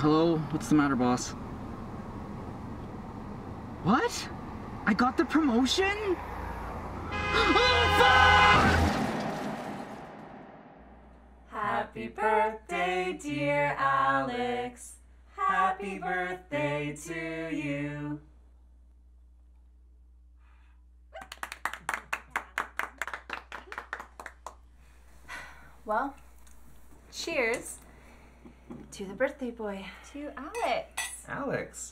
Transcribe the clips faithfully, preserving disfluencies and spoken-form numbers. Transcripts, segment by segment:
Hello? What's the matter, boss? What? I got the promotion? Oh, fuck! Happy birthday, dear Alex. Happy birthday to you. Well, cheers to the birthday boy. To Alex. Alex.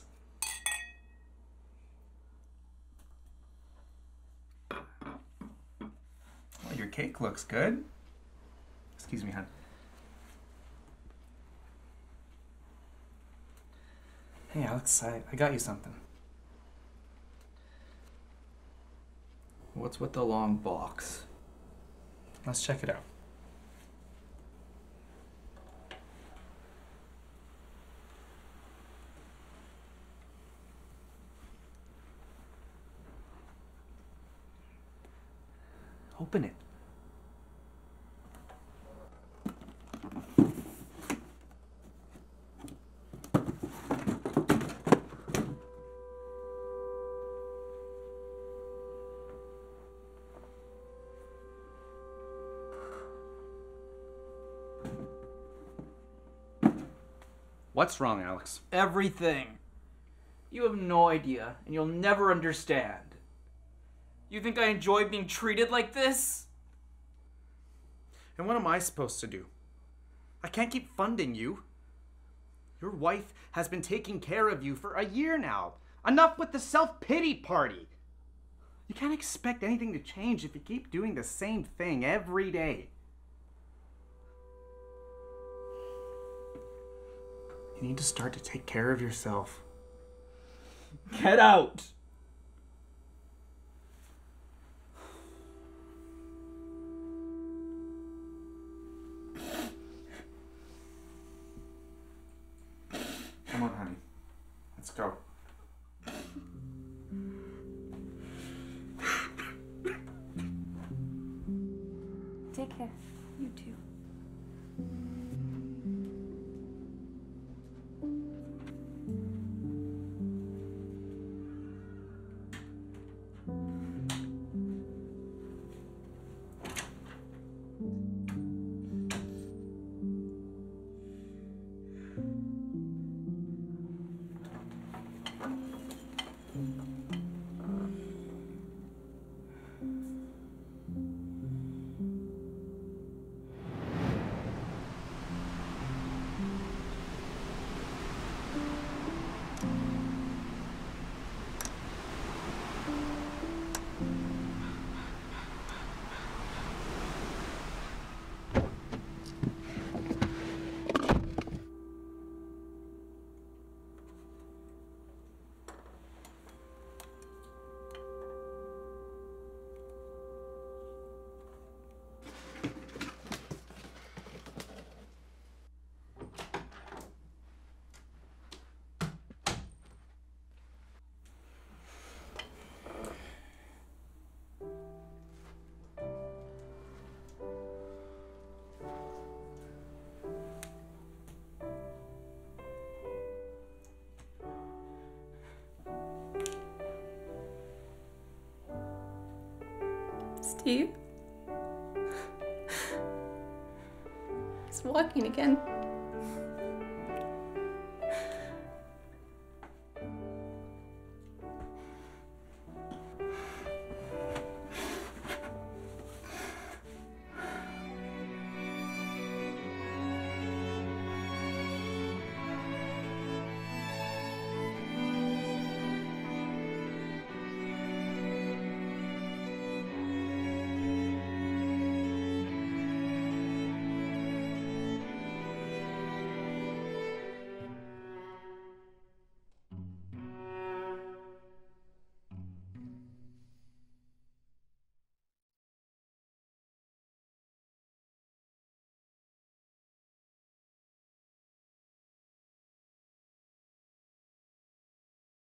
Well, your cake looks good. Excuse me, hon. Hey, Alex, I, I got you something. What's with the long box? Let's check it out. Open it. What's wrong, Alex? Everything. You have no idea, and you'll never understand. You think I enjoy being treated like this? And what am I supposed to do? I can't keep funding you. Your wife has been taking care of you for a year now. Enough with the self-pity party. You can't expect anything to change if you keep doing the same thing every day. You need to start to take care of yourself. Get out! Come on, honey. Let's go. Take care. You too. Steve? He's walking again.